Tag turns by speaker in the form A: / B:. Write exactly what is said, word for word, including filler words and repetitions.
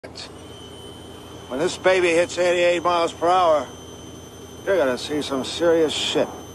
A: When this baby hits eighty-eight miles per hour, you're gonna see some serious shit.